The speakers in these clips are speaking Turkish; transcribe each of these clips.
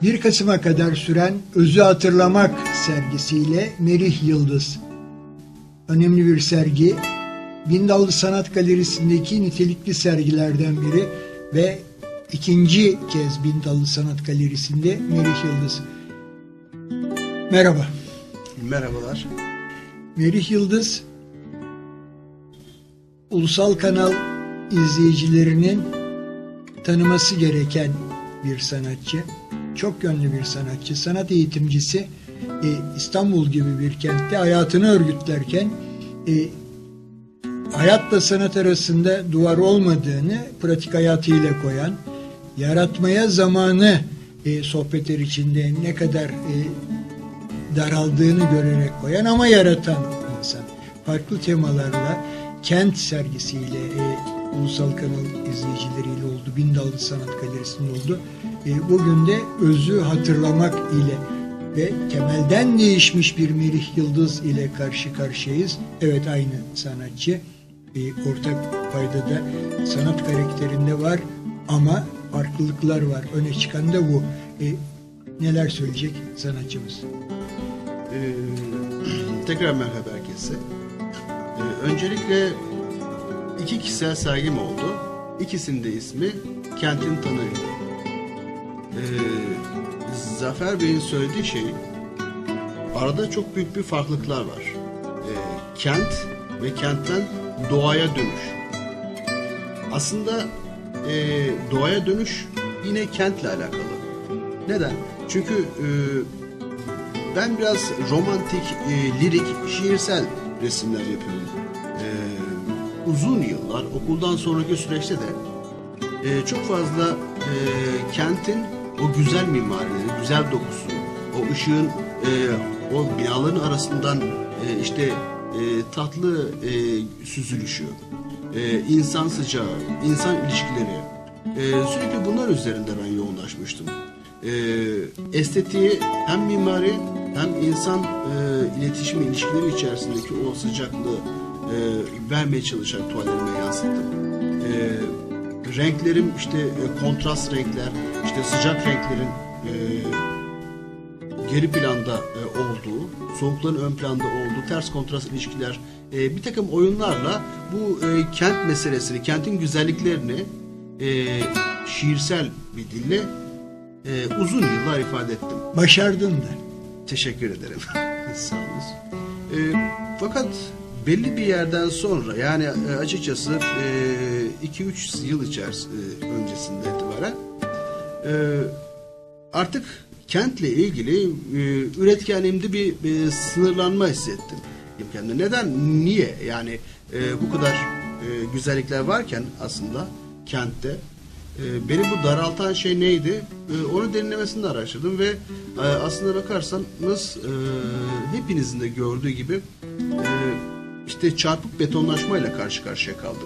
1 Kasım'a kadar süren Özü Hatırlamak sergisiyle Merih Yıldız. Önemli bir sergi. Bindallı Sanat Galerisi'ndeki nitelikli sergilerden biri ve ikinci kez Bindallı Sanat Galerisi'nde Merih Yıldız. Merhaba. Merhabalar. Merih Yıldız, ulusal kanal izleyicilerinin tanıması gereken bir sanatçı. Çok yönlü bir sanatçı, sanat eğitimcisi. İstanbul gibi bir kentte hayatını örgütlerken hayatla sanat arasında duvar olmadığını pratik hayatıyla koyan, yaratmaya zamanı sohbetler içinde ne kadar daraldığını görerek koyan ama yaratan insan. Farklı temalarla kent sergisiyle ulusal kanal izleyicileriyle oldu. Bindallı Sanat Galerisi'nde oldu. Bugün de Özü Hatırlamak ile ve temelden değişmiş bir Merih Yıldız ile karşı karşıyayız. Evet, aynı sanatçı. Ortak paydada sanat karakterinde var ama farklılıklar var. Öne çıkan da bu. Neler söyleyecek sanatçımız? Tekrar merhaba herkese. Öncelikle 2 kişisel sergim oldu. İkisinin de ismi Kentin Tanığıydı. Zafer Bey'in söylediği şey, arada çok büyük bir farklılıklar var. Kent ve kentten doğaya dönüş. Aslında doğaya dönüş yine kentle alakalı. Neden? Çünkü ben biraz romantik, lirik, şiirsel resimler yapıyorum. Uzun yıllar okuldan sonraki süreçte de çok fazla kentin o güzel mimarileri, güzel dokusu, o ışığın, o binaların arasından tatlı süzülüşü, insan sıcağı, insan ilişkileri, sürekli bunlar üzerinde ben yoğunlaşmıştım. Estetiği hem mimari hem insan iletişimi, ilişkileri içerisindeki o sıcaklığı vermeye çalışarak tuvallerime yansıttım. Renklerim kontrast renkler, sıcak renklerin geri planda olduğu, soğukların ön planda olduğu ters kontrast ilişkiler, bir takım oyunlarla bu kent meselesini, kentin güzelliklerini şiirsel bir dille uzun yıllar ifade ettim. Başardın da. Teşekkür ederim. Sağ olun. Fakat belli bir yerden sonra, yani açıkçası 2-3 yıl öncesinde itibaren artık kentle ilgili üretkenliğimde bir sınırlanma hissettim. Neden? Niye? Yani bu kadar güzellikler varken aslında kentte beni bu daraltan şey neydi? Onu derinlemesine araştırdım ve aslında bakarsanız hepinizin de gördüğü gibi çarpık betonlaşmayla karşı karşıya kaldık.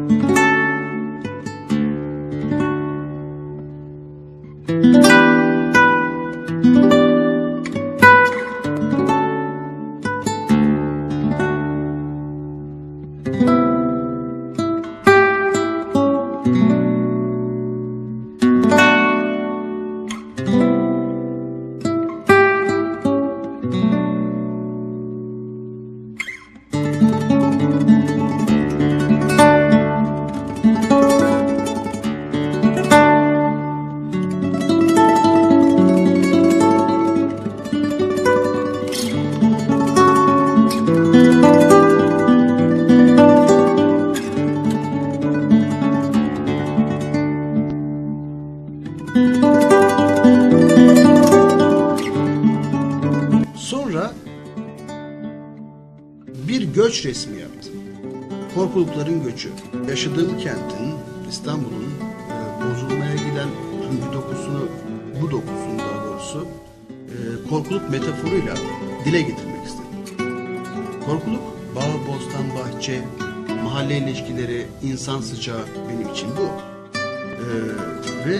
Sonra bir göç resmi yaptım. Korkulukların göçü. Yaşadığım kentin, İstanbul'un bozulmaya giden bu dokusunu daha doğrusu korkuluk metaforuyla dile getirmek istedim. Korkuluk, bağ, bostan, bahçe, mahalle ilişkileri, insan sıcağı benim için bu. Ve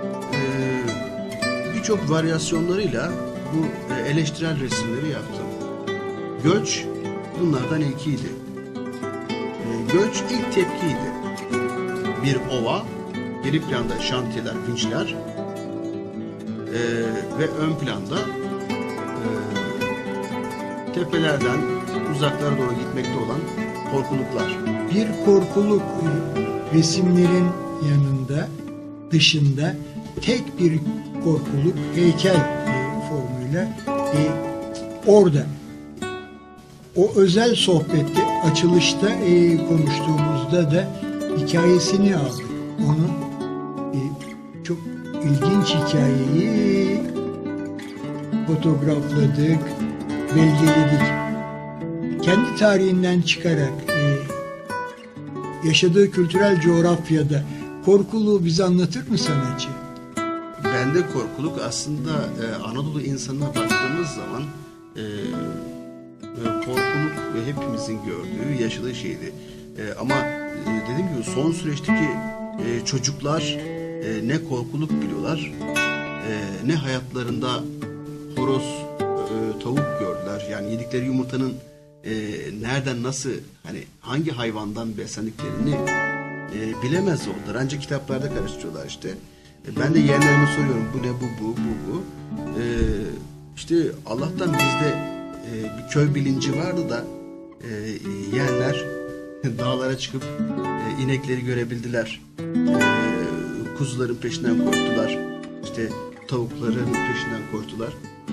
birçok varyasyonlarıyla bu eleştirel resimleri yaptım. Göç bunlardan ilkiydi. Göç ilk tepkiydi. Bir ova, geri planda şantiyeler, vinçler, Ve ön planda tepelerden uzaklara doğru gitmekte olan korkuluklar. Bir korkuluk resimlerin yanında, dışında tek bir korkuluk heykel formuyla orada. O özel sohbette, açılışta konuştuğumuzda da hikayesini aldık. Onu çok ilginç hikayeyi fotoğrafladık, belgeledik. Kendi tarihinden çıkarak yaşadığı kültürel coğrafyada korkuluğu bize anlatır mı sanatçı? Bende korkuluk aslında Anadolu insanına baktığımız zaman korkuluk ve hepimizin gördüğü, yaşadığı şeydi. Ama dediğim gibi son süreçteki çocuklar ne korkuluk biliyorlar, ne hayatlarında horoz, tavuk gördüler. Yani yedikleri yumurtanın nereden, nasıl, hani hangi hayvandan beslendiklerini bilemez oldular. Ancak kitaplarda karıştırıyorlar işte. Ben de yeğenlerime soruyorum, bu ne, bu. İşte Allah'tan bizde bir köy bilinci vardı da yeğenler dağlara çıkıp inekleri görebildiler. Kuzuların peşinden koştular. İşte tavukların peşinden koştular.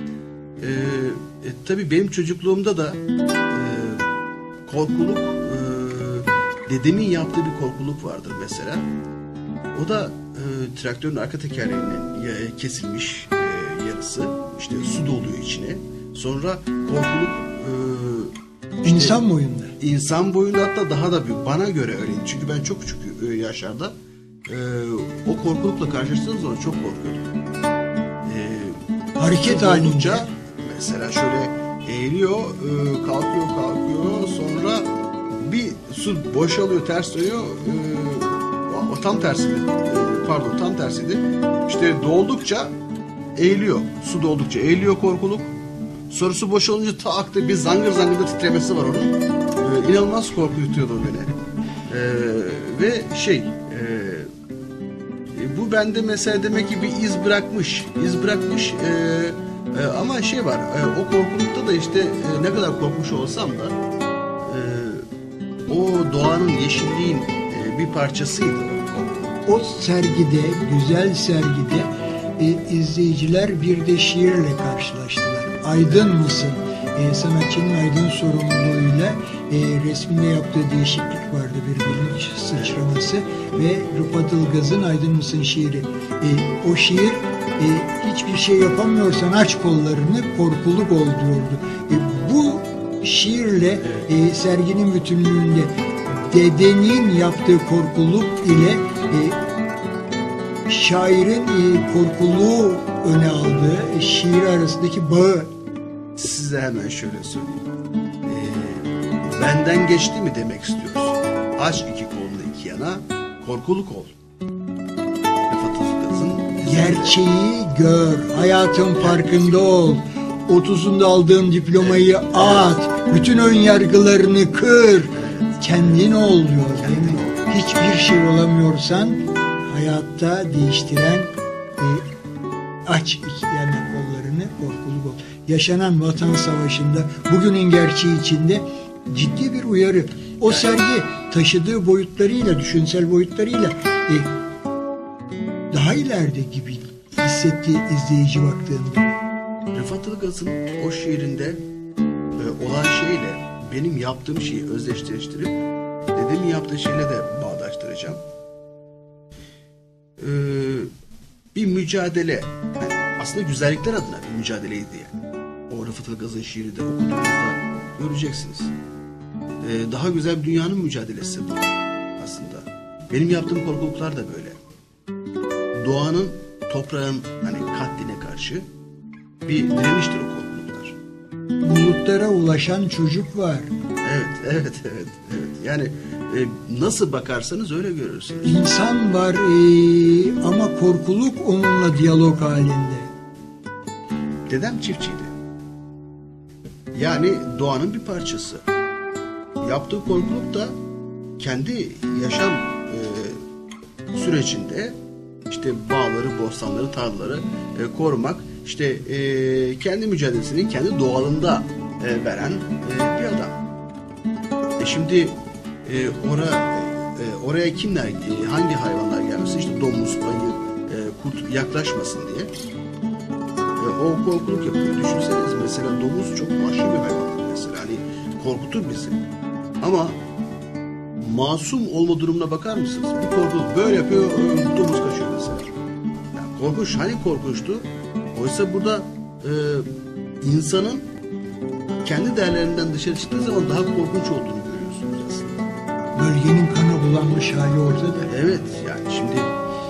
Tabii benim çocukluğumda da korkuluk, dedemin yaptığı bir korkuluk vardır mesela. O da traktörün arka tekerleğinin kesilmiş yarısı. İşte su doluyor içine. Sonra korkuluk işte, İnsan boyunda. İnsan boyunda, hatta daha da büyük. Bana göre öyleydi. Çünkü ben çok küçük yaşlarda o korkulukla karşılaştığım zaman çok korkuyordum. Hareket halinde. Mesela şöyle eğiliyor, kalkıyor, sonra bir su boşalıyor, ters dönüyor. O tam tersiydi. Tam tersiydi. İşte doldukça eğiliyor. Su doldukça eğiliyor korkuluk. Sonra su boşalınca bir zangır zangır da titremesi var onun. İnanılmaz korkutuyordu beni. Ve bu bende mesela demek ki bir iz bırakmış. Ama var. O korkulukta da işte ne kadar korkmuş olsam da o doğanın, yeşilliğin bir parçasıydı o. O sergide, güzel sergide izleyiciler bir de şiirle karşılaştılar. Aydın mısın? Sanatçının aydın sorumluluğuyla resminde yaptığı değişiklik vardı, bir bilinç sıçraması ve Rıfat Ilgaz'ın Aydın mısın şiiri. O şiir hiçbir şey yapamıyorsan aç kollarını, korkuluk ol diyordu. Bu şiirle serginin bütünlüğünde dedenin yaptığı korkuluk ile şairin korkuluğu öne aldığı şiir arasındaki bağı. Size hemen şöyle söyleyeyim. Benden geçti mi demek istiyoruz. Aç iki kolunu iki yana, korkuluk ol. Rıfat Ilgaz'ın Gerçeği gör, hayatın farkında ol. 30'unda aldığın diplomayı at, bütün ön yargılarını kır. Kendin ol diyor, değil mi? Hiçbir şey olamıyorsan hayatta değiştiren aç iki yana kollarını, korkuluk ol. Yaşanan Vatan Savaşı'nda, bugünün gerçeği içinde ciddi bir uyarı. O sergi taşıdığı boyutlarıyla, düşünsel boyutlarıyla daha ileride gibi hissetti izleyici baktığında. Rıfat Ilgaz'ın o şiirinde olan şeyle benim yaptığım şeyi özdeşleştirip dedemin yaptığı şeyle de bağdaştıracağım. Bir mücadele, yani aslında güzellikler adına bir mücadeleydi yani. O Rıfat Ilgaz'ın şiiri de okuduğunuzda göreceksiniz. Daha güzel bir dünyanın mücadelesi bu aslında. Benim yaptığım korkuluklar da böyle. Doğanın, toprağın hani katline karşı bir direniştir o korkuluklar. Bulutlara ulaşan çocuk var. Evet. Yani nasıl bakarsanız öyle görürsünüz. İnsan var ama korkuluk onunla diyalog halinde. Dedem çiftçiydi. Yani doğanın bir parçası. Yaptığı korkuluk da kendi yaşam sürecinde işte bağları, bostanları, tarlaları korumak, işte kendi mücadelesini kendi doğalında veren bir adam. Şimdi oraya kimler, hangi hayvanlar gelmesin, işte domuz, ayı, kurt yaklaşmasın diye o korkuluk yapıyor. Düşünseniz mesela domuz çok vahşi bir hayvan mesela, hani korkutur bizi. Ama masum olma durumuna bakar mısınız? Bir korkuluk böyle yapıyor, domuz kaçıyor mesela. Yani korkunç, hani korkunçtu? Oysa burada insanın kendi değerlerinden dışarı çıktığı zaman daha korkunç olduğunu görüyorsunuz aslında. Bölgenin kana bulanmış hali ortada. Evet, yani şimdi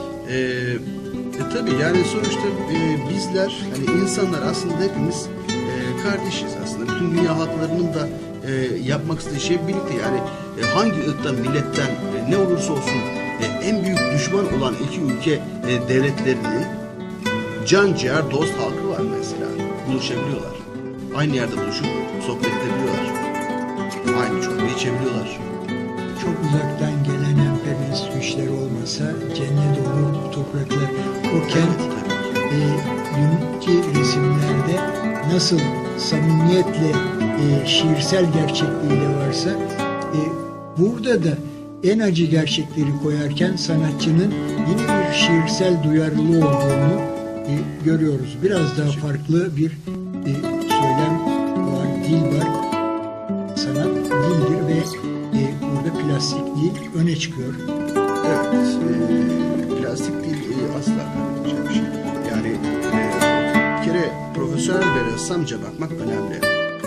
tabii yani sonuçta bizler, hani insanlar aslında hepimiz kardeşiz aslında. Bütün dünya halklarının da yapmak istediği şey birlikte, yani hangi ırktan, milletten ne olursa olsun en büyük düşman olan iki ülke devletlerinin can ciğer dost halkı var mesela. Buluşabiliyorlar. Aynı yerde buluşup sohbet edebiliyorlar. Aynı çorbayı içebiliyorlar. Çok uzaktan gelen emperyalist güçler olmasa cennet olur bu topraklar. O kent dünkü resimlerde nasıl samimiyetle şiirsel gerçekliğiyle varsa burada da en acı gerçekleri koyarken sanatçının yine bir şiirsel duyarlılığı olduğunu görüyoruz. Biraz daha farklı bir söylem var, dil var. Sanat dildir ve burada plastik dil öne çıkıyor. Evet, plastik dil asla kaybedeceğim bir şey. Yani bir kere profesyonel bir ressamca bakmak önemli.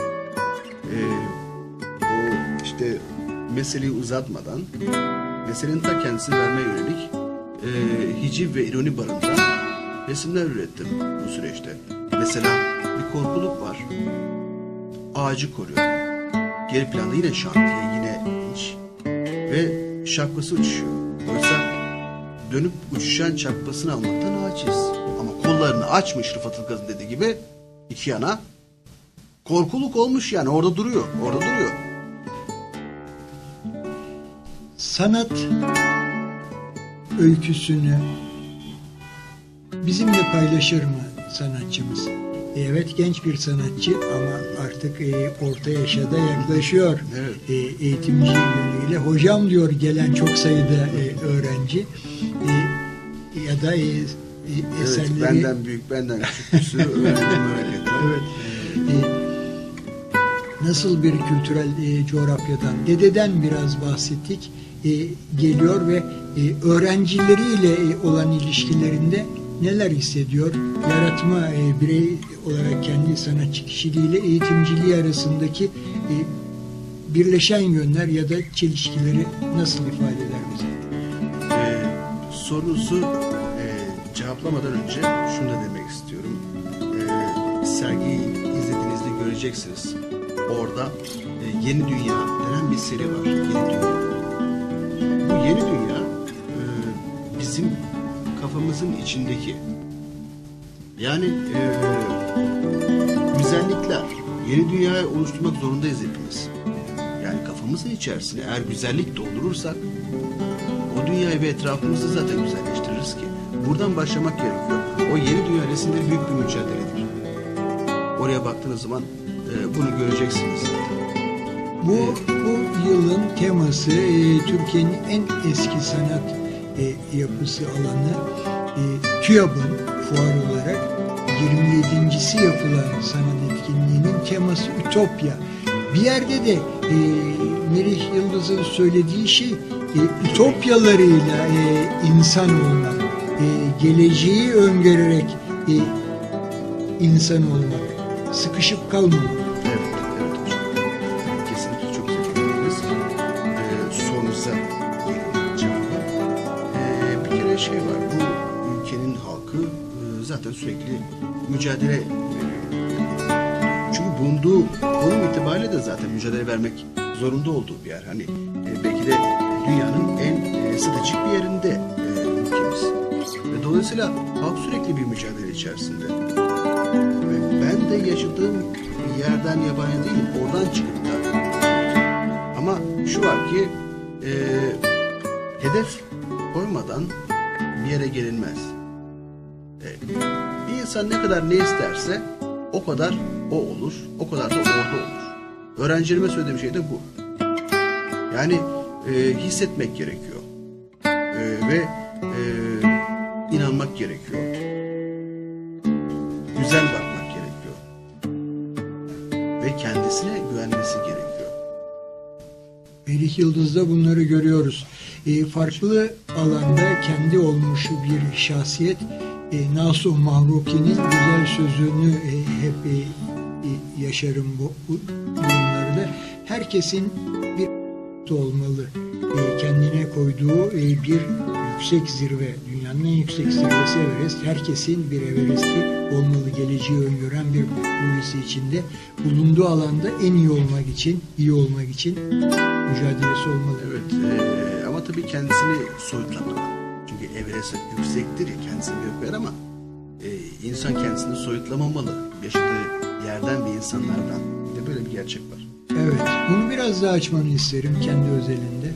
O işte meseleyi uzatmadan, meselenin ta kendisini vermeye yönelik hiciv ve ironi barındıran resimler ürettim bu süreçte. Mesela bir korkuluk var. Ağacı koruyor. Geri planda yine şantiye, yine inç. Ve şapkası uçuşuyor. Oysa dönüp uçuşan şapkasını almaktan aciz. Ama kollarını açmış Rıfat Ilgaz'ın dediği gibi iki yana. Korkuluk olmuş yani, orada duruyor. Orada duruyor. Sanat öyküsünü bizimle paylaşır mı sanatçımız? Evet, genç bir sanatçı ama artık orta yaşa da yaklaşıyor. Evet. Eğitimci yönüyle hocam diyor gelen çok sayıda öğrenci ya da eserleri. Evet, benden büyük, benden küçük bir sürü öğrenci merak etme. Evet. Nasıl bir kültürel coğrafyadan, dededen biraz bahsettik, geliyor ve öğrencileriyle olan ilişkilerinde neler hissediyor? Yaratma, birey olarak kendi sanatçı kişiliğiyle eğitimciliği arasındaki birleşen yönler ya da çelişkileri nasıl ifade eder bize? Sorunuzu cevaplamadan önce şunu da demek istiyorum. Sergiyi izlediğinizde göreceksiniz. Orada Yeni Dünya denen bir seri var. Yeni Dünya. Bu Yeni Dünya bizim kafamızın içindeki, yani güzellikler, yeni dünyayı oluşturmak zorundayız hepimiz. Yani kafamızın içerisine eğer güzellik doldurursak o dünyayı ve etrafımızı zaten güzelleştiririz ki. Buradan başlamak gerekiyor. O yeni dünya resimleri büyük bir mücadeledir. Oraya baktığınız zaman bunu göreceksiniz zaten. Bu yılın teması Türkiye'nin en eski sanat yapısı alanı TÜYAB'ın fuar olarak 27.si yapılan sanat etkinliğinin teması Ütopya. Bir yerde de Merih Yıldız'ın söylediği şey ütopyalarıyla insan olmak, geleceği öngörerek insan olmak, sıkışıp kalmamak. Evet hocam. Kesinlikle çok teşekkür sorunuza gelelim cevabı. Bir kere şey var, bu ülkenin halkı zaten sürekli mücadele veriyor. Çünkü bulunduğu konum itibariyle de zaten mücadele vermek zorunda olduğu bir yer. Hani belki de dünyanın en stratejik bir yerinde ülkemiz. Ve dolayısıyla halk sürekli bir mücadele içerisinde. Ve ben de yaşadığım bir yerden yabancı değilim. Oradan çıkıp da. Ama şu var ki hedef koymadan bir yere gelinmez. Bir insan ne kadar ne isterse o kadar o olur, o kadar da orada olur. Öğrencilerime söylediğim şey de bu. Yani hissetmek gerekiyor ve inanmak gerekiyor. Güzel bakmak gerekiyor ve kendisine güvenmesi gerekiyor. Melih Yıldız'da bunları görüyoruz. Farklı alanda kendi olmuş bir şahsiyet. Nasuh Mahruki'nin güzel sözünü hep yaşarım bu durumlarda. Herkesin bir olmalı. Kendine koyduğu bir yüksek zirve, dünyanın en yüksek zirvesi Everest. Herkesin bir Everest'i olmalı. Geleceği öngören bir projesi içinde. Bulunduğu alanda en iyi olmak için, mücadelesi olmalı. Evet, ama tabii kendisini soyutlamadan. Çünkü Everest yüksektir ya, kendisini gökler ama insan kendisini soyutlamamalı. Yaşadığı yerden ve insanlardan. Bir de böyle bir gerçek var. Evet, bunu biraz daha açmanı isterim kendi özelinde.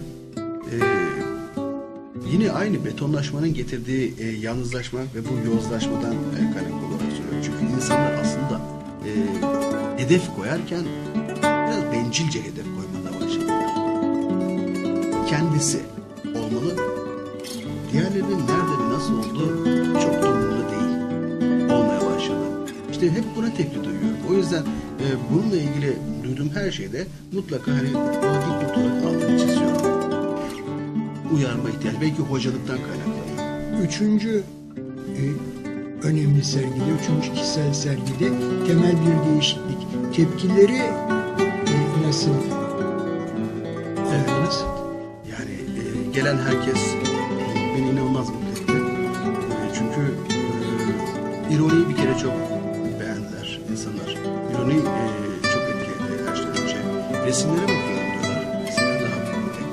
Yine aynı betonlaşmanın getirdiği yalnızlaşma ve bu yozlaşmadan kaynaklı olarak söylüyorum. Çünkü insanlar aslında hedef koyarken biraz bencilce hedef koymaya başladılar. Kendisi olmalı. Diğerlerinin nerede ve nasıl olduğu çok da umurumda değil. Olmaya başladı. İşte hep buna tepki duyuyorum. O yüzden bununla ilgili duyduğum her şeyde mutlaka hani o dipnot olarak altını çiziyorum. Uyarma ihtiyacı. Belki hocalıktan kaynaklanıyor. Üçüncü önemli sergide, üçüncü kişisel sergide temel bir değişiklik. Tepkileri nasıl aldınız? Yani gelen herkes beni inanılmaz mutlu etti. Çünkü ironiyi bir kere çok beğendiler insanlar. İroni çok etkiledi her şeyden önce. Resimlere bakıyorum diyorlar. Resimler daha farklı.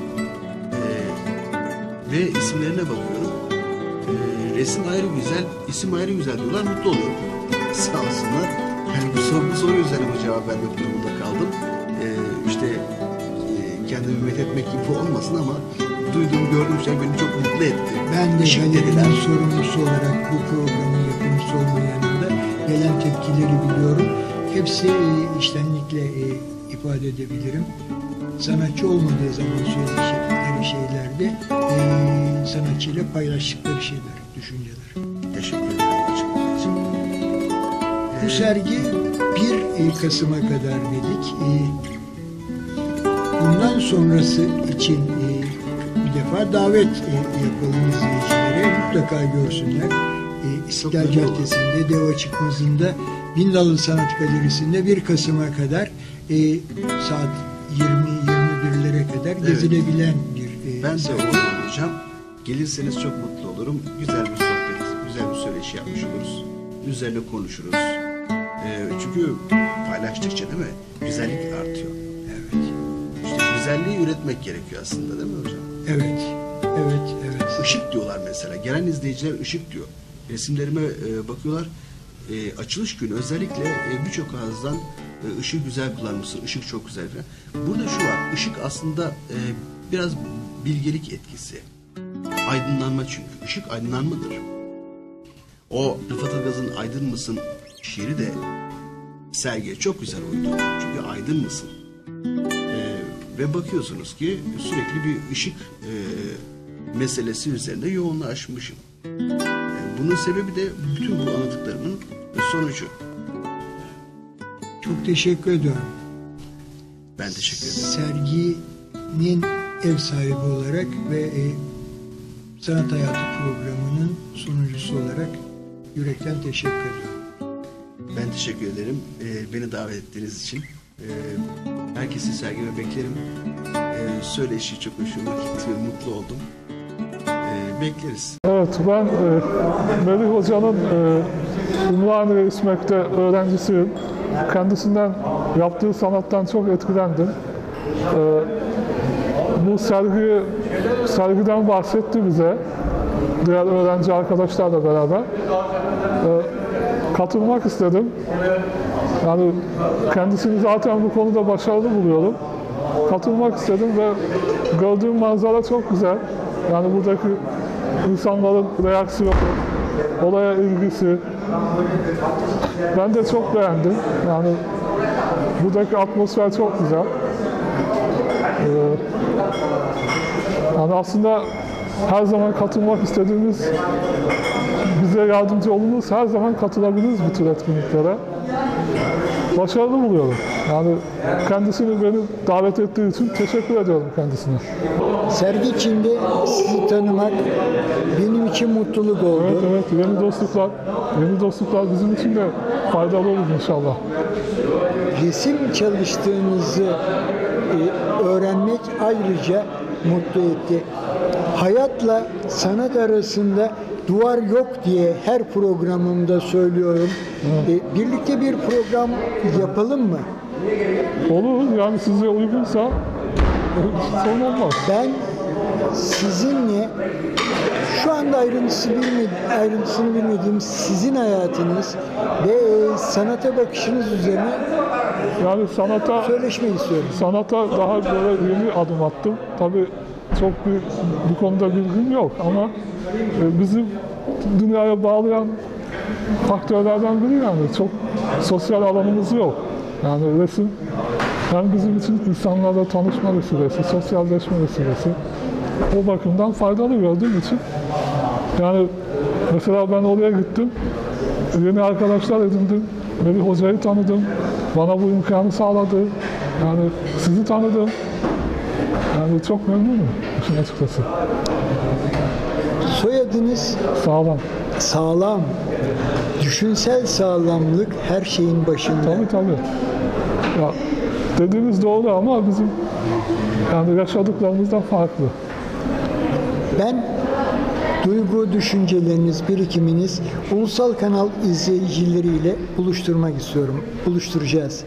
Ve isimlerine bakıyorum. Resim ayrı güzel, isim ayrı güzel diyorlar. Mutlu oluyorum. Sağ olsunlar. Yani bu soru üzerine bu cevap vermek durumunda kaldım. İşte kendimi methetmek gibi olmasın ama duyduğum, gördüğüm şey beni çok mutlu etti. Ben de Işık galerinin dediler. sorumlusu olarak bu programın yapımcısı olma yanında gelen tepkileri biliyorum. Hepsi içtenlikle ifade edebilirim. Sanatçı olmadığı zaman söyledikleri şeylerde sanatçıyla paylaştıkları şeyler, düşünceler. Teşekkür ederim açıkçası. Bu sergi 1 Kasım'a kadar dedik. Bundan sonrası için bir defa davet yapalım izleyicilere. Mutlaka görsünler. İstiklal Caddesi'nde, Deva Çıkmazı'nda, Bindallı Sanat Galerisi'nde 1 Kasım'a kadar saat 20-21'lere kadar gezilebilen bir Ben de sergi. orada olacağım. Gelirseniz çok mutlu olurum. Güzel bir sohbet, güzel bir söyleşi yapmış oluruz. Üzerine konuşuruz. Çünkü paylaştıkça değil mi? Güzellik artıyor. Evet. İşte güzelliği üretmek gerekiyor aslında değil mi hocam? Evet. Evet. Evet. Işık diyorlar mesela. Gelen izleyiciler ışık diyor. Resimlerime bakıyorlar. Açılış günü özellikle birçok ağızdan ışığı güzel kullanmışsın. Işık çok güzel falan. Burada şu var. Işık aslında biraz bilgelik etkisi. Aydınlanma çünkü. Işık aydınlanmadır. O Rıfat Ilgaz'ın Aydın mısın şiiri de sergiye çok güzel uydu. Çünkü aydın mısın? Ve bakıyorsunuz ki sürekli bir ışık meselesi üzerinde yoğunlaşmışım. Bunun sebebi de bütün bu anlattıklarımın sonucu. Çok teşekkür ediyorum. Ben teşekkür ederim. Serginin ev sahibi olarak ve Sanat Hayatı programının sunucusu olarak yürekten teşekkür ediyorum. Ben teşekkür ederim. Beni davet ettiğiniz için. Herkesi sergime beklerim. Söyleşi çok hoşuma gitti ve mutlu oldum. Bekleriz. Evet, ben Melih Hoca'nın Ümraniye İSMEK'te öğrencisiyim. Kendisinden yaptığı sanattan çok etkilendim. Bu sergiden bahsetti bize, diğer öğrenci arkadaşlarla beraber. Katılmak istedim. Yani kendisini zaten bu konuda başarılı buluyorum. Katılmak istedim ve gördüğüm manzara çok güzel. Yani buradaki insanların reaksiyonu, olaya ilgisi. Ben de çok beğendim. Yani buradaki atmosfer çok güzel. Yani aslında her zaman katılmak istediğimiz, bize yardımcı olunuz, her zaman katılabiliriz bu tür etkinliklere. Başarılı buluyorum. Yani kendisini beni davet ettiği için teşekkür ediyorum kendisine. Sergi içinde sizi tanımak benim için mutluluk oldu. Evet, evet. Yeni dostluklar bizim için de faydalı olur inşallah. Resim çalıştığınızı öğrenmek ayrıca mutlu etti. Hayatla sanat arasında duvar yok diye her programımda söylüyorum. Birlikte bir program yapalım mı? Olur, yani size uygunsa sorun olmaz. Ben sizinle şu anda ayrıntısını bilmediğim sizin hayatınız ve sanata bakışınız üzerine Yani söyleşmek istiyorum. sanata daha böyle yeni adım attım. Tabii çok bu konuda bilgim yok ama bizim dünyaya bağlayan faktörlerden biri, yani çok sosyal alanımız yok. Yani resim hem bizim için insanlarla tanışma vesilesi, sosyalleşme vesilesi. O bakımdan faydalı gördüğüm için, yani mesela ben oraya gittim, yeni arkadaşlar edindim, bir hocayı tanıdım, bana bu imkanı sağladı, yani sizi tanıdım. Yani çok memnunum işin açıkçası. Soyadınız Sağlam. sağlam. Düşünsel sağlamlık her şeyin başında. Tabii. Ya, dediğiniz doğru ama bizim yani yaşadıklarımızdan farklı. Ben duygu, düşünceleriniz, birikiminiz ulusal kanal izleyicileriyle buluşturmak istiyorum. Buluşturacağız.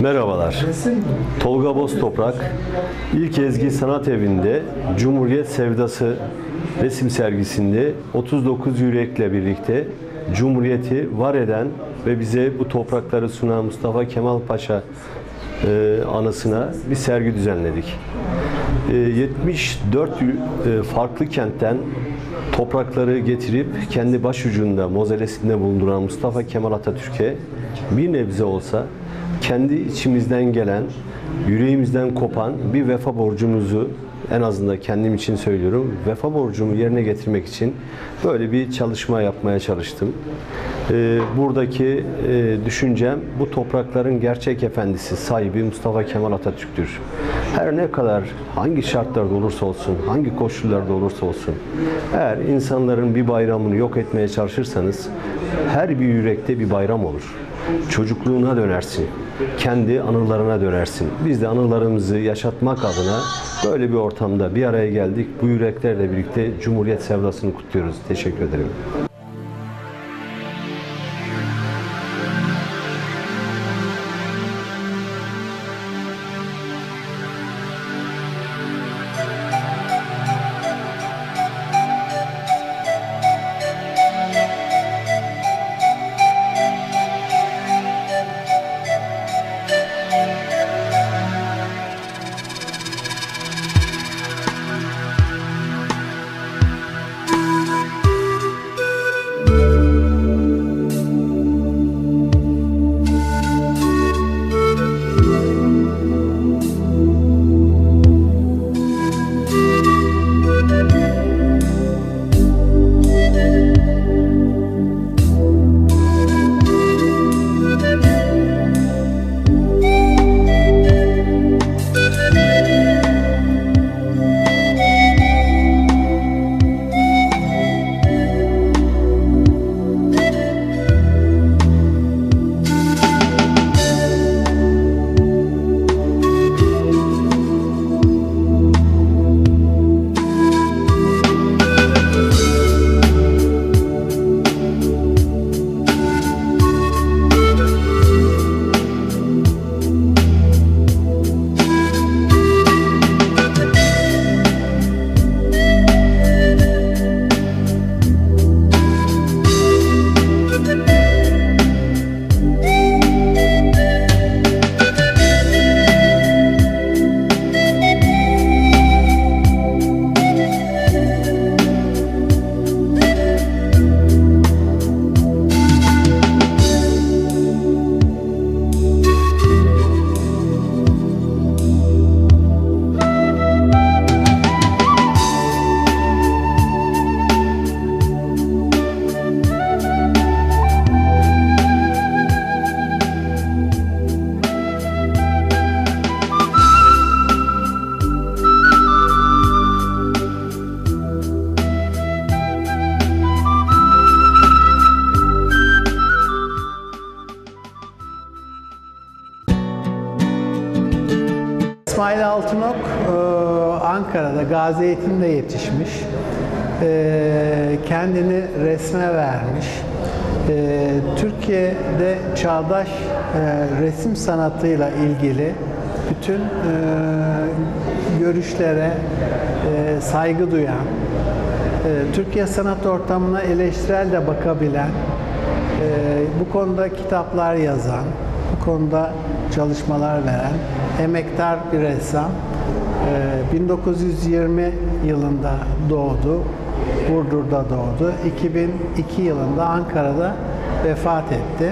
Merhabalar. Tolga Boztoprak, İlk Ezgi Sanat Evi'nde Cumhuriyet Sevdası resim sergisinde 39 yürekle birlikte Cumhuriyeti var eden ve bize bu toprakları sunan Mustafa Kemal Paşa anısına bir sergi düzenledik. 74 farklı kentten toprakları getirip kendi başucunda, mozelesinde bulunduran Mustafa Kemal Atatürk'e bir nebze olsa kendi içimizden gelen, yüreğimizden kopan bir vefa borcumuzu, en azından kendim için söylüyorum, vefa borcumu yerine getirmek için böyle bir çalışma yapmaya çalıştım. Buradaki düşüncem, bu toprakların gerçek efendisi, sahibi Mustafa Kemal Atatürk'tür. Her ne kadar, hangi şartlarda olursa olsun, hangi koşullarda olursa olsun, eğer insanların bir bayramını yok etmeye çalışırsanız, her bir yürekte bir bayram olur. Çocukluğuna dönersin, kendi anılarına dönersin. Biz de anılarımızı yaşatmak adına böyle bir ortamda bir araya geldik. Bu yüreklerle birlikte Cumhuriyet sevdasını kutluyoruz. Teşekkür ederim. İsmail Altınok Ankara'da, Gazi Eğitim'de yetişmiş. Kendini resme vermiş. Türkiye'de çağdaş resim sanatıyla ilgili bütün görüşlere saygı duyan, Türkiye sanat ortamına eleştirel de bakabilen, bu konuda kitaplar yazan, bu konuda çalışmalar veren emektar bir ressam. 1920 yılında doğdu, Burdur'da doğdu. 2002 yılında Ankara'da vefat etti.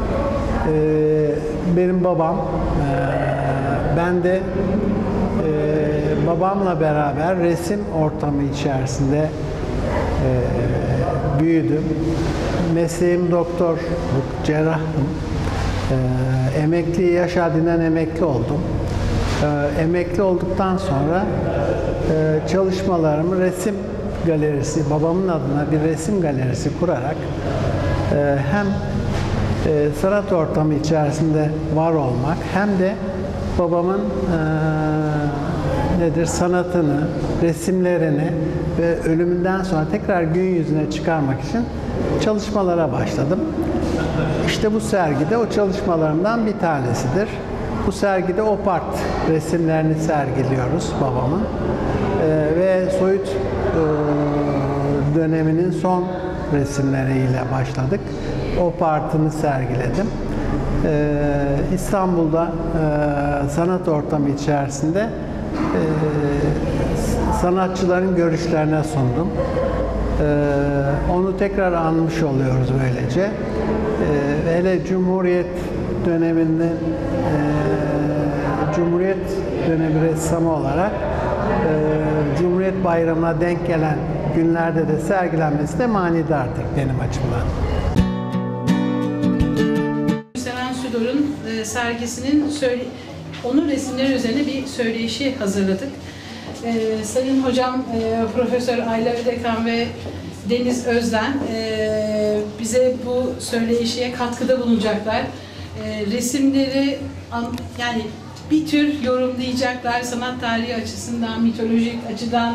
Benim babam, ben de babamla beraber resim ortamı içerisinde büyüdüm. Mesleğim doktorluk, cerrahtım. Emekli, yaş haddinden emekli oldum. Emekli olduktan sonra çalışmalarımı resim galerisi, babamın adına bir resim galerisi kurarak hem sanat ortamı içerisinde var olmak hem de babamın sanatını, resimlerini ve ölümünden sonra tekrar gün yüzüne çıkarmak için çalışmalara başladım. İşte bu sergide o çalışmalarımdan bir tanesidir. Bu sergide opart resimlerini sergiliyoruz babamın. Ve soyut döneminin son resimleriyle başladık. Opartını sergiledim. İstanbul'da sanat ortamı içerisinde sanatçıların görüşlerine sundum. Onu tekrar anmış oluyoruz böylece. Hele Cumhuriyet döneminde Cumhuriyet dönemi ressamı olarak Cumhuriyet Bayramı'na denk gelen günlerde de sergilenmesi de manidardır benim açımdan. Seven Sudor'un sergisinin onun resimleri üzerine bir söyleşi hazırladık. Sayın Hocam Profesör Ayla Ödekan ve Deniz Özden bize bu söyleşiye katkıda bulunacaklar. Resimleri yani bir tür yorumlayacaklar sanat tarihi açısından, mitolojik açıdan.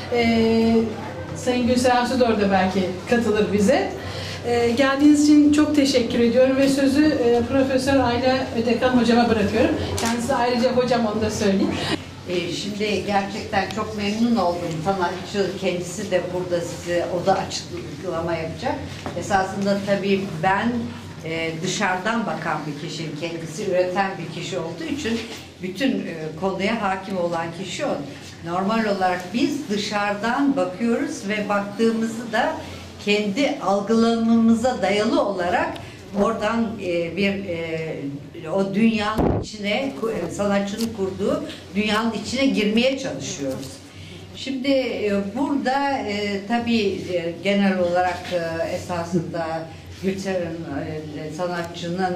Sayın Gülseren Sudor da belki katılır bize. Geldiğiniz için çok teşekkür ediyorum ve sözü Profesör Ayla Ödekan hocama bırakıyorum. Kendisi ayrıca hocam, onu da söyleyeyim. Şimdi gerçekten çok memnun oldum. Sanatçı kendisi de burada size o da açıklama yapacak. Esasında tabii ben dışarıdan bakan bir kişiyim. Kendisi üreten bir kişi olduğu için bütün konuya hakim olan kişi o. Normal olarak biz dışarıdan bakıyoruz ve baktığımızı da kendi algılamamıza dayalı olarak oradan o dünyanın içine, sanatçının kurduğu dünyanın içine girmeye çalışıyoruz. Şimdi burada tabii genel olarak esasında Gülseren sanatçının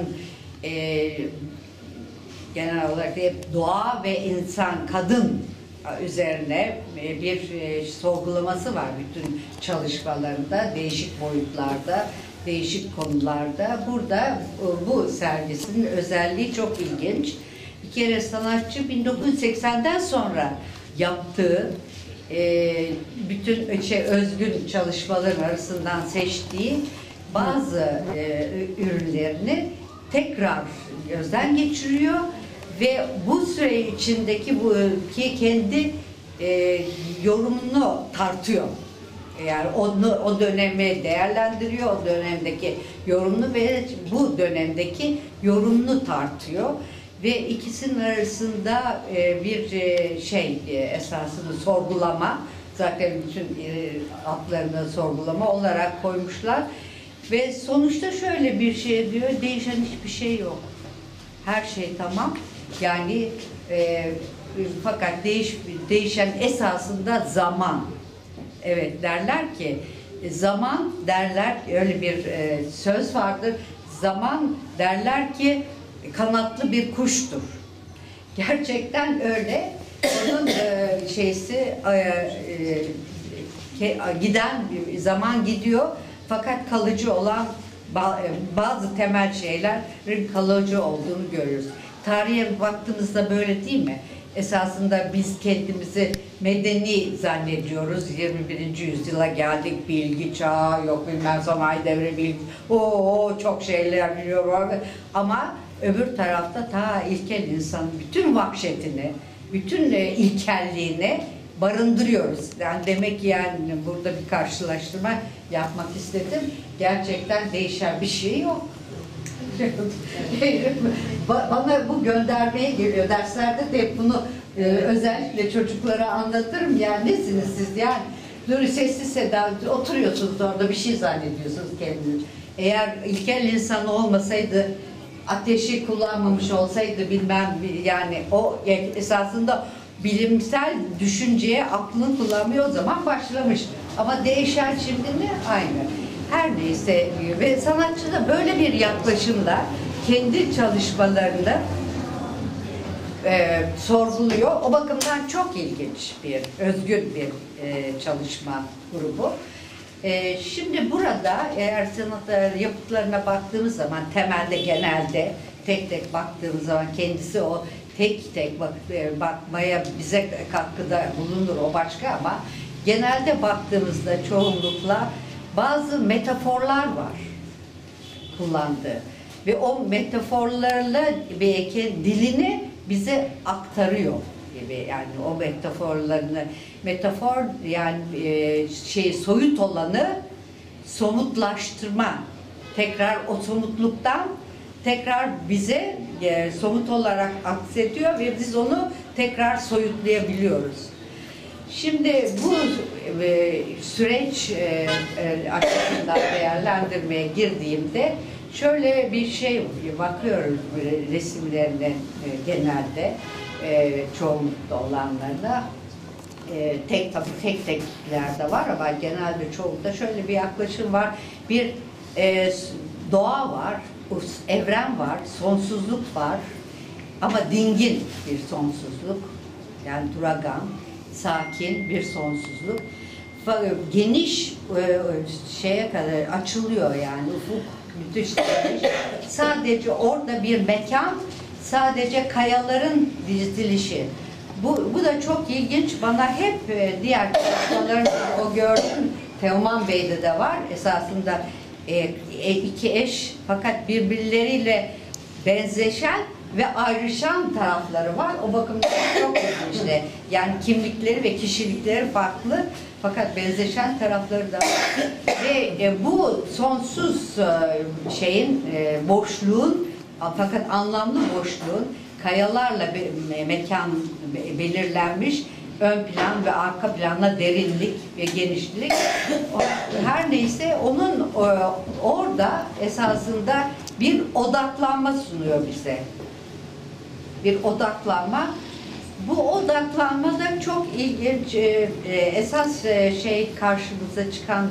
genel olarak hep doğa ve insan, kadın üzerine bir sorgulaması var bütün çalışmalarında, değişik boyutlarda, değişik konularda. Burada bu sergisinin özelliği çok ilginç. Bir kere sanatçı 1980'den sonra yaptığı bütün özgün çalışmaların arasından seçtiği bazı ürünlerini tekrar gözden geçiriyor ve bu süre içindeki kendi yorumunu tartıyor. Yani o dönemi değerlendiriyor, o dönemdeki yorumunu ve bu dönemdeki yorumunu tartıyor. Ve ikisinin arasında bir esasını sorgulama, zaten bütün adlarını sorgulama olarak koymuşlar. Ve sonuçta şöyle bir şey diyor, değişen hiçbir şey yok. Her şey tamam. Yani fakat değişen esasında zaman. Evet, derler ki zaman, derler, öyle bir söz vardır. Zaman derler ki kanatlı bir kuştur. Gerçekten öyle. Onun giden zaman gidiyor. Fakat kalıcı olan bazı temel şeylerin kalıcı olduğunu görürüz. Tarihe baktığımızda böyle değil mi? Esasında biz kendimizi medeni zannediyoruz. 21. yüzyıla geldik, bilgi çağı, yok bilmem sanayi devri, bilgi, çok şeyler biliyorum. Ama öbür tarafta ta ilkel insanın bütün vahşetini, bütün ilkelliğini barındırıyoruz. Yani demek ki yani burada bir karşılaştırma yapmak istedim. Gerçekten değişen bir şey yok. Bana bu göndermeye geliyor. Derslerde de hep bunu özellikle çocuklara anlatırım. Yani nesiniz siz yani? Böyle sessiz seda oturuyorsunuz orada bir şey zannediyorsunuz kendiniz. Eğer ilkel insan olmasaydı, ateşi kullanmamış olsaydı bilmem yani o esasında bilimsel düşünceye aklını kullanmıyor o zaman başlamış. Ama değişen şimdi ne? Aynı. Her neyse ve sanatçı da böyle bir yaklaşımla kendi çalışmalarını sorguluyor. O bakımdan çok ilginç bir, özgün bir çalışma grubu. Şimdi burada eğer sanat yapıtlarına baktığımız zaman temelde genelde tek tek baktığımız zaman kendisi o tek tek bakmaya bize katkıda bulunur o başka ama genelde baktığımızda çoğunlukla bazı metaforlar var kullandığı. ve o metaforlarla belki dilini bize aktarıyor gibi. Yani o metafor yani soyut olanı somutlaştırma, tekrar o somutluktan tekrar bize somut olarak aksediyor ve biz onu tekrar soyutlayabiliyoruz. Şimdi bu süreç açısından değerlendirmeye girdiğimde şöyle bir şey bakıyoruz resimlerine genelde çoğunlukta olanlarına. Tabii tek tekler de var ama genelde çoğunda şöyle bir yaklaşım var. Bir doğa var, evren var, sonsuzluk var ama dingin bir sonsuzluk, yani duragan, sakin bir sonsuzluk. Geniş şeye kadar açılıyor, yani ufuk müthiş geniş. Sadece orada bir mekan, sadece kayaların dizilişi. Bu da çok ilginç. Bana hep diğer çalışmaların o gördüm. Teoman Bey'de de var. Esasında iki eş fakat birbirleriyle benzeşen ve ayrışan tarafları var. O bakımdan çok ilginç. Yani kimlikleri ve kişilikleri farklı fakat benzeşen tarafları da var. Ve bu sonsuz boşluğun fakat anlamlı boşluğun kayalarla mekan belirlenmiş, ön plan ve arka planla derinlik ve genişlik. Her neyse onun orada esasında bir odaklanma sunuyor bize. Bir odaklanma. Bu odaklanma da çok ilginç. Esas karşımıza çıkan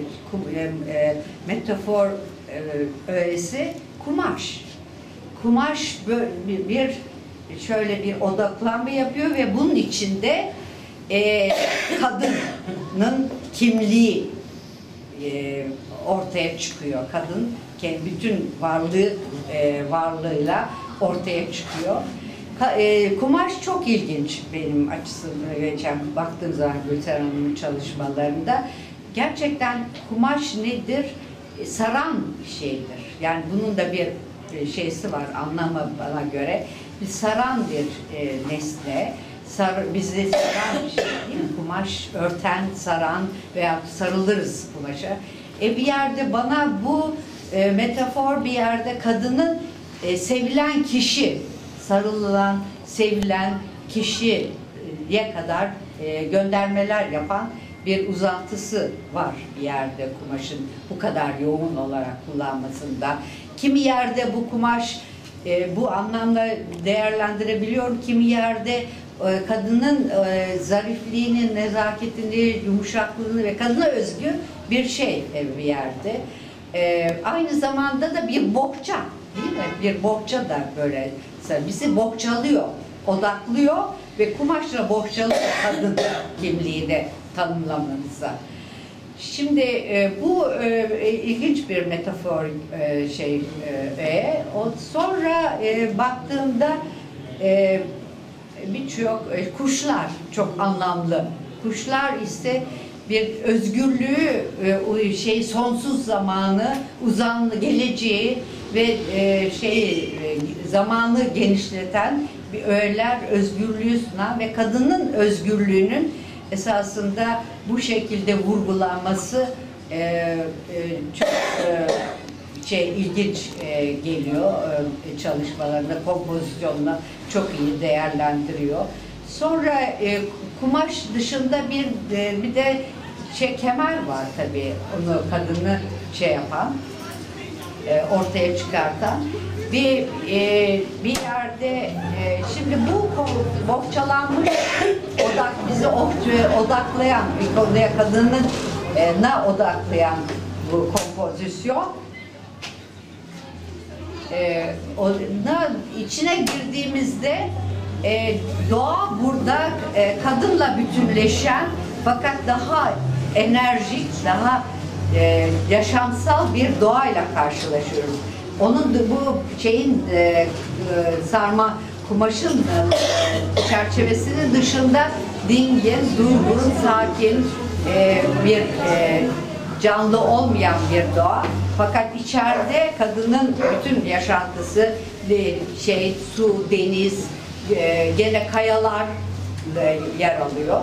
metafor öğesi kumaş. Kumaş şöyle bir odaklanma yapıyor ve bunun içinde kadının kimliği ortaya çıkıyor. Kadın bütün varlığıyla ortaya çıkıyor. Kumaş çok ilginç benim açısından baktığım zaman Gülter Hanım'ın çalışmalarında. Gerçekten kumaş nedir? Saran bir şeydir. Yani bunun da bir şeysi var, anlamı bana göre. Bir saran bir nesne. Bizi saran bir şey değil mi? Kumaş, örten, saran veya sarılırız kumaşa. Bir yerde bana bu metafor bir yerde kadının sevilen kişi, sarılan, sevilen kişiye kadar göndermeler yapan bir uzantısı var bir yerde kumaşın bu kadar yoğun olarak kullanmasında. Kimi yerde bu kumaş bu anlamda değerlendirebiliyorum. Kimi yerde kadının zarifliğinin, nezaketini, yumuşaklığını ve kadına özgü bir şey bir yerde. Aynı zamanda da bir bohça, değil mi? Bir bohça da böyle bizi bohçalıyor, odaklıyor ve kumaşla bohçalıyor kadın kimliğini tanımlamanıza. Şimdi bu ilginç bir metafor sonra baktığımda birçok kuşlar çok anlamlı. Kuşlar ise bir özgürlüğü, sonsuz zamanı, geleceği ve zamanı genişleten bir öğeler özgürlüğü sunan ve kadının özgürlüğünün esasında bu şekilde vurgulanması çok ilginç geliyor çalışmalarında, kompozisyonla çok iyi değerlendiriyor. Sonra kumaş dışında bir de kemer var tabii, onu kadını yapan, ortaya çıkartan. Bir yerde şimdi bu bohçalanmış bizi odaklayan bir konuya, kadının odaklayan bu kompozisyon içine girdiğimizde doğa burada kadınla bütünleşen fakat daha enerjik, daha yaşamsal bir doğayla karşılaşıyoruz. Onun bu sarma kumaşın çerçevesinin dışında dingin, durgun, sakin bir canlı olmayan bir doğa. Fakat içeride kadının bütün yaşantısı su, deniz, gene kayalar yer alıyor.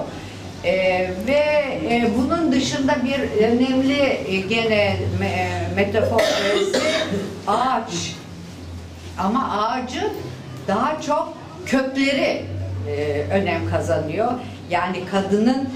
Ve bunun dışında bir önemli gene metafor ağaç. Ama ağacın daha çok kökleri önem kazanıyor. Yani kadının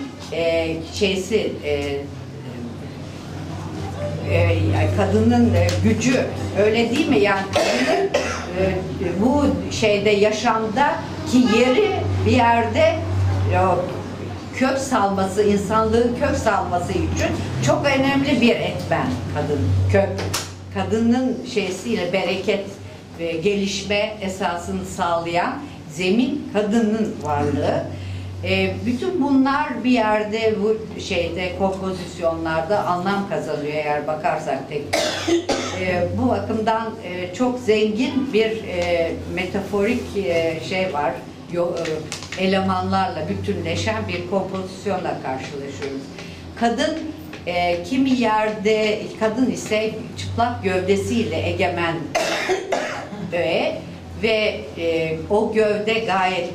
kadının gücü öyle değil mi? Yani kadının bu yaşamda ki yeri bir yerde kök salması, insanlığın kök salması için çok önemli bir etmen kadın. Kadının bereket ve gelişme esasını sağlayan zemin kadının varlığı. Bütün bunlar bir yerde bu kompozisyonlarda anlam kazanıyor eğer bakarsak tek. Bu bakımdan çok zengin bir metaforik var. Elemanlarla bütünleşen bir kompozisyonla karşılaşıyoruz. Kadın kimi yerde kadın ise çıplak gövdesiyle egemen öğe ve o gövde gayet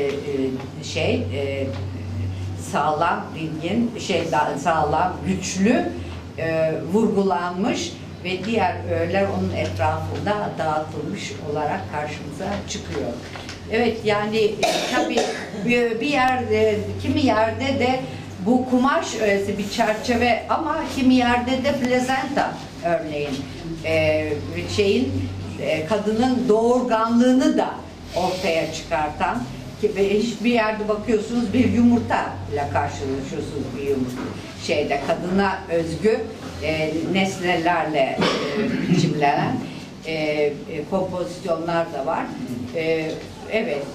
sağlam, dingin, sağlam, güçlü vurgulanmış ve diğer öğeler onun etrafında dağıtılmış olarak karşımıza çıkıyor. Evet, yani tabii bir yerde, kimi yerde de bu kumaş öğesi bir çerçeve ama kimi yerde de plezenta örneğin kadının doğurganlığını da ortaya çıkartan ve hiçbir yerde bakıyorsunuz bir yumurta ile karşılaşıyorsunuz, bir yumurta kadına özgü nesnelerle biçimlenen kompozisyonlar da var. Evet,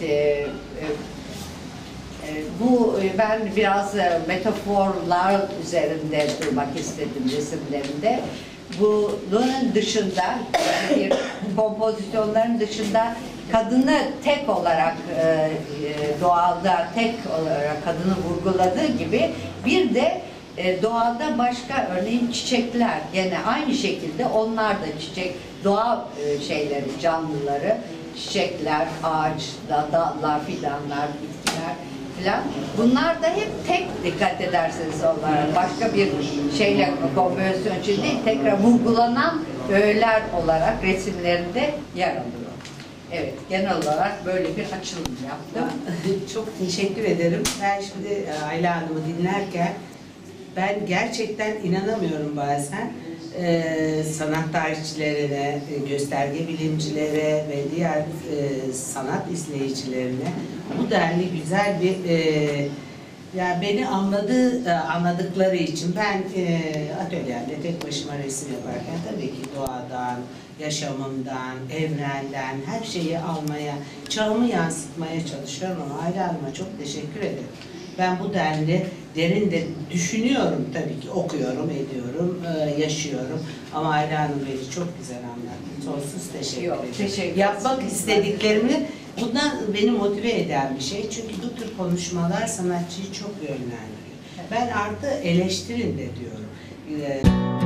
ben biraz metaforlar üzerinde durmak istedim resimlerimde. Bunun dışında, kompozisyonların dışında kadını tek olarak doğada tek olarak kadını vurguladığı gibi bir de doğada başka örneğin çiçekler gene aynı şekilde onlar da çiçek doğa canlıları, çiçekler, ağaç, dallar, fidanlar, bitkiler filan. Bunlar da hep tek dikkat ederseniz olarak başka bir kombinasyon için değil, tekrar vurgulanan öğeler olarak resimlerinde yer alıyor. Evet, genel olarak böyle bir açılım yaptım. Çok teşekkür ederim. Ben şimdi Ayla Hanım'ı dinlerken ben gerçekten inanamıyorum bazen sanat tarihçilerine, gösterge bilimcilere ve diğer sanat izleyicilerine bu denli güzel bir yani beni anladıkları için ben atölyemde tek başıma resim yaparken tabii ki doğadan, yaşamımdan, evrenden her şeyi almaya, çağımı yansıtmaya çalışıyorum ama Ayla Hanım'a çok teşekkür ederim. Ben bu denli derin de düşünüyorum tabii ki, okuyorum, ediyorum, yaşıyorum. Ama Ayla Hanım beni çok güzel anlattı. Sonsuz teşekkür ederim. Yapmak istediklerimi, bundan beni motive eden bir şey. Çünkü bu tür konuşmalar sanatçıyı çok yönlendiriyor. Ben artı eleştirin de diyorum.